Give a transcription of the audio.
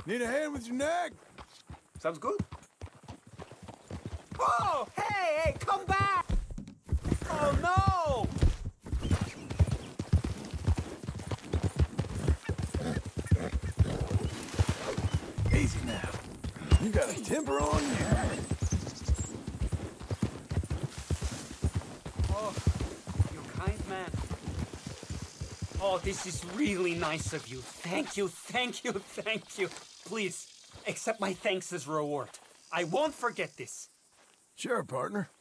Need a hand with your neck? Sounds good. Oh, hey, come back! Oh, no! Easy now. You got a temper on you. Oh, you kind man. Oh, this is really nice of you. Thank you, thank you, thank you. Please, accept my thanks as reward. I won't forget this. Sure, partner.